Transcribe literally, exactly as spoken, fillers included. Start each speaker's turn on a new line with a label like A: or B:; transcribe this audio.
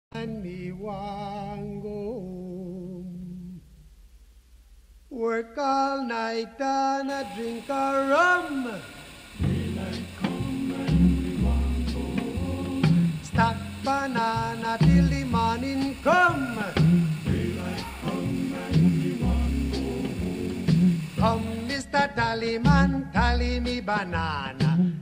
A: and me want go home. Work all night and a drink a rum.
B: Daylight come and we want go home.
A: Stack banana till the morning come.
B: Daylight come and we want go home.
A: Come, Mister Tallyman, tally me banana.